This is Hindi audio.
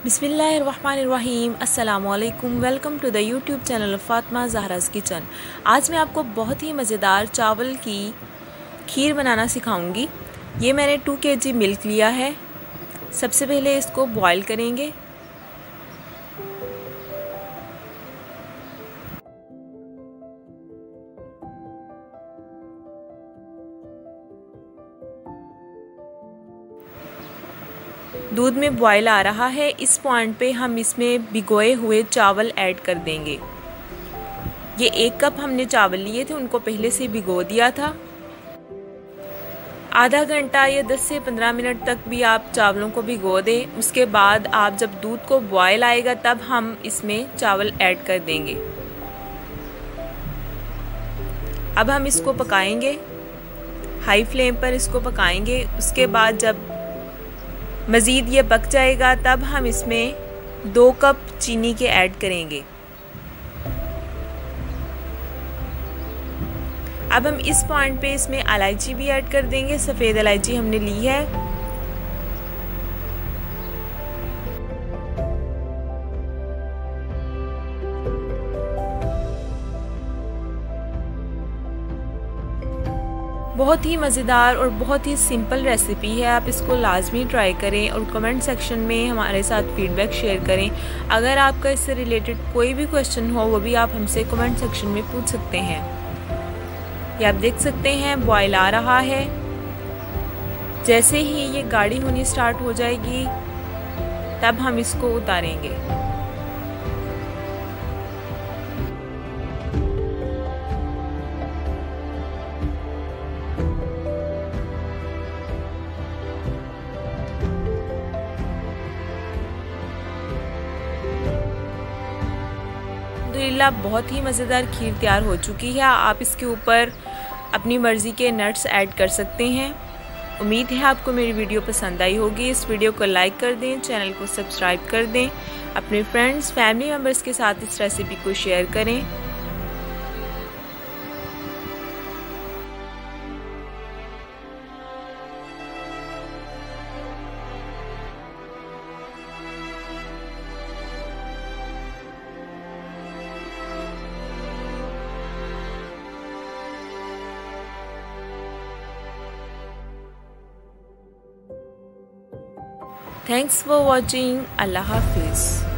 बिस्मिल्लाहिर्रहमानिर्रहीम अस्सलामुअलैकुम। Welcome to the YouTube channel Fatima Zahra's kitchen. आज मैं आपको बहुत ही मज़ेदार चावल की खीर बनाना सिखाऊंगी। ये मैंने 2 kg मिल्क लिया है। सबसे पहले इसको बॉईल करेंगे। दूध में बॉयल आ रहा है। इस पॉइंट पे हम इसमें भिगोए हुए चावल ऐड कर देंगे। ये 1 कप हमने चावल लिए थे, उनको पहले से भिगो दिया था। आधा घंटा या 10 से 15 मिनट तक भी आप चावलों को भिगो दें। उसके बाद आप जब दूध को बॉयल आएगा तब हम इसमें चावल ऐड कर देंगे। अब हम इसको पकाएंगे, हाई फ्लेम पर इसको पकाएंगे। उसके बाद जब मज़ीद ये पक जाएगा तब हम इसमें 2 कप चीनी के ऐड करेंगे। अब हम इस पॉइंट पे इसमें इलायची भी ऐड कर देंगे। सफ़ेद इलायची हमने ली है। बहुत ही मज़ेदार और बहुत ही सिंपल रेसिपी है। आप इसको लाजमी ट्राई करें और कमेंट सेक्शन में हमारे साथ फीडबैक शेयर करें। अगर आपका इससे रिलेटेड कोई भी क्वेश्चन हो वो भी आप हमसे कमेंट सेक्शन में पूछ सकते हैं। ये आप देख सकते हैं बॉयल आ रहा है। जैसे ही ये गाढ़ी होनी स्टार्ट हो जाएगी तब हम इसको उतारेंगे। अल्हम्दुलिल्लाह बहुत ही मज़ेदार खीर तैयार हो चुकी है। आप इसके ऊपर अपनी मर्ज़ी के नट्स ऐड कर सकते हैं। उम्मीद है आपको मेरी वीडियो पसंद आई होगी। इस वीडियो को लाइक कर दें, चैनल को सब्सक्राइब कर दें, अपने फ्रेंड्स फैमिली मेम्बर्स के साथ इस रेसिपी को शेयर करें। Thanks for watching. Allah Hafiz.